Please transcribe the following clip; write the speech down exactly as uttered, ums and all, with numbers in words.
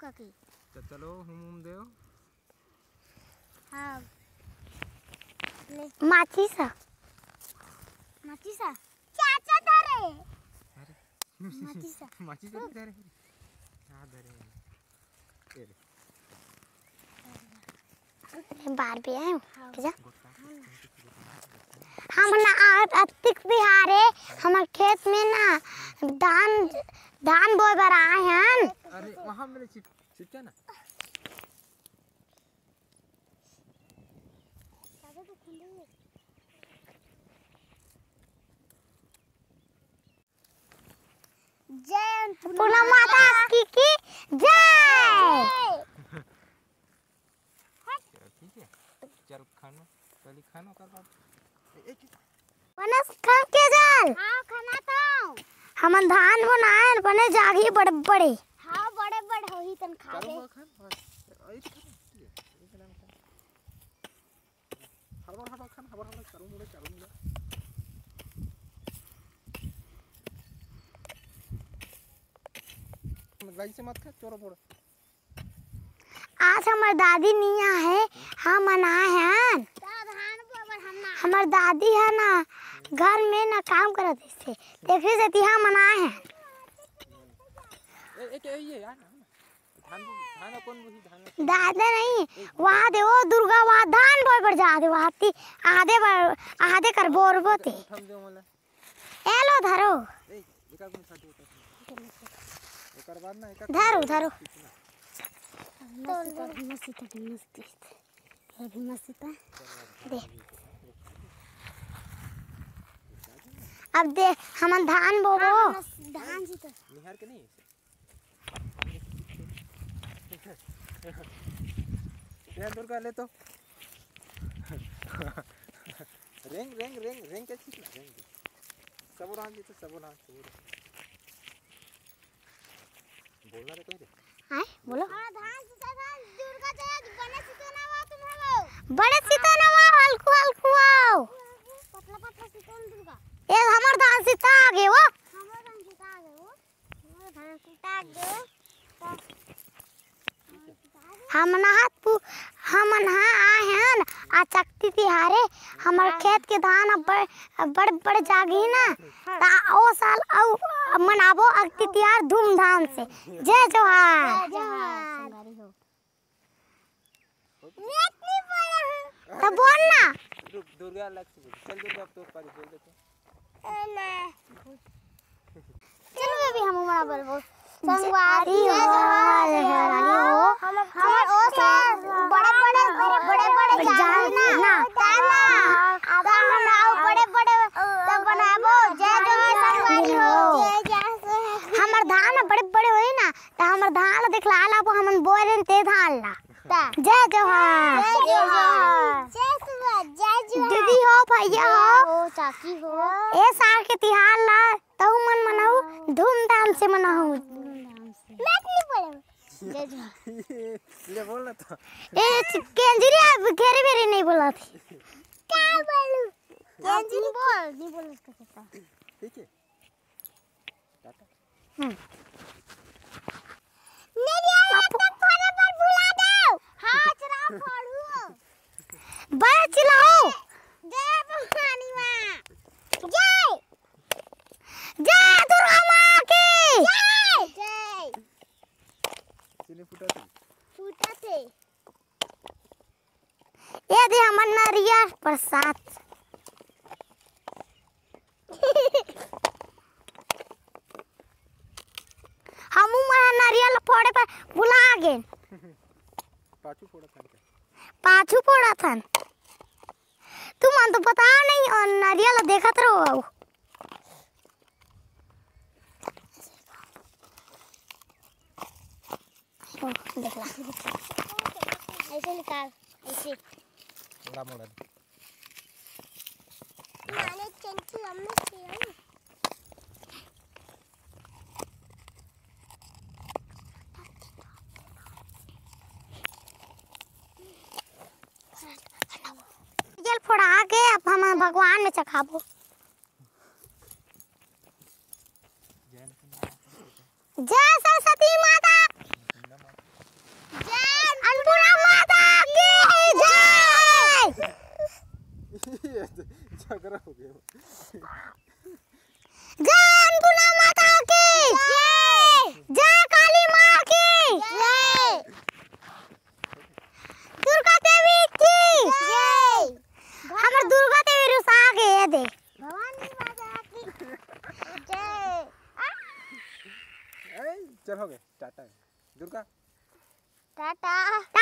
काकी तो चलो हम हम देओ हाँ ले माची सा माची सा चाचा धरे अरे माची सा माची से धरे हां धरे तेरे बार भी आए जा गोटा हम ना अतिक बिहारे हमारे खेत में ना धान धान बोए बर आए हैं। अरे वहां मेरे चिप चिपचा ना जय पूना माता की की जय। ठीक है चल खाना पहले खाना कर बाद एक बनस खा के जल हाँ खाना तो हम धान बनाए बने जागी बड़े बड़े हाँ बड़े बड़े हो ही तन खा ले करो खान आई हरबर हरबर खान हरबर हरबर करूं मुड़े करूं मुड़े गाई से मत खा चोरो बोड़ आज हमार दादी निया है हम मनाए हैं। धान बोबर हम ना हमार दादी है ना घर में ना काम करत इससे देखे से तिहा मनाए हैं। ए एक ये यार धान धान कौन बुही धान दादा नहीं वहाँ दे वो दुर्गा वहाँ धान बोए पर जा दे वहाँ ती आधे बर आधे कर बोर बोते उठम दे मला एलो धरो ए एका गुण साथी एकर बाद ना एका धरो धरो मस्ती मस्ती मस्ती ये भी मस्ती था दे अब दे हम धान बोबो धान जी तो निहार के नहीं ये दुर्गा ले तो रेंग रेंग रेंग रेंग के ठीक ना रेंग सब रान जी तो सब रान सब बोलना रे कह रे आए बोलो हां धान सीता धान दुर्गा जय बने सीता ना वो तुम हो बड़े सीता ना वो हल्कू हल्कू आओ पतला पतला सीता दुर्गा ये हमर धान सीता आगे वो हमर धान सीता आगे वो हमर धान सीता आगे हम नहात पु हम नहा आए हैं आ चक्ति तिहारे हमार खेत के धान अब बड़े बड़े बड़े जागी ना ता ओ साल औ मनाबो अक्ति तिहार धूमधाम से जय जोहार संगारी हो नेतनी बोला तब बोल ना रुक दुर्गा लक्ष्य चल दुर्गा अब तो पारी बोल देते चलो बेबी हम हमारा बोलबो संगवारी हो रानी हो हमर ओ साल बड़े बड़े बड़े बड़े जान ना ताना अब हम आओ बड़े बड़े तब बनाबो जय जोहार संगवारी हो जय जय हमर धान बड़े बड़े होई ना त हमर धान देखला लाबो हमन बोलन ते धान ला जय जोहार जय जोहार जय सुबह जय जोहार दीदी हो भैया हो ओ चाची हो ए साल के तिहार ला तऊ मन मनाऊ धूमधाम से मनाऊ नेतनी बोले जय जोहार ले बोल ना तो ए केंजरी अब घेरे बेरे नहीं बोला थी क्या बोलूं केंजरी बोल नहीं बोल उसका कहता ठीक है टाटा हम्म मेरी आवाज तक फोन पर बुला दो हां चला पढ़ू बड़ा चिल्लाओ जय भवानी मां जय जय दुर्गा माँ की जय जय चीनी फुटा थी फूटा थे ये दे हमर नरिया प्रसाद हमू मां नारियल फोड़े पर बुला गेन पाछू फोड़ा था क्या पाछू फोड़ा थन तू मन तो पता नहीं और नारियल देखत रहो आओ ओ देखला ऐसे निकाल ऐसे बड़ा मोड़ा माने चंचू अम्मी से जल फोड़ा के अब हम भगवान में चखाबो जय सरस्वती माता जय अन्नपूर्णा माता की जय जय काली माँ की जय दुर्गा देवी की जय हमर दुर्गा देवी रुसा गए दे भवानी माता की जय ए, चल हो गए टाटा दुर्गा टाटा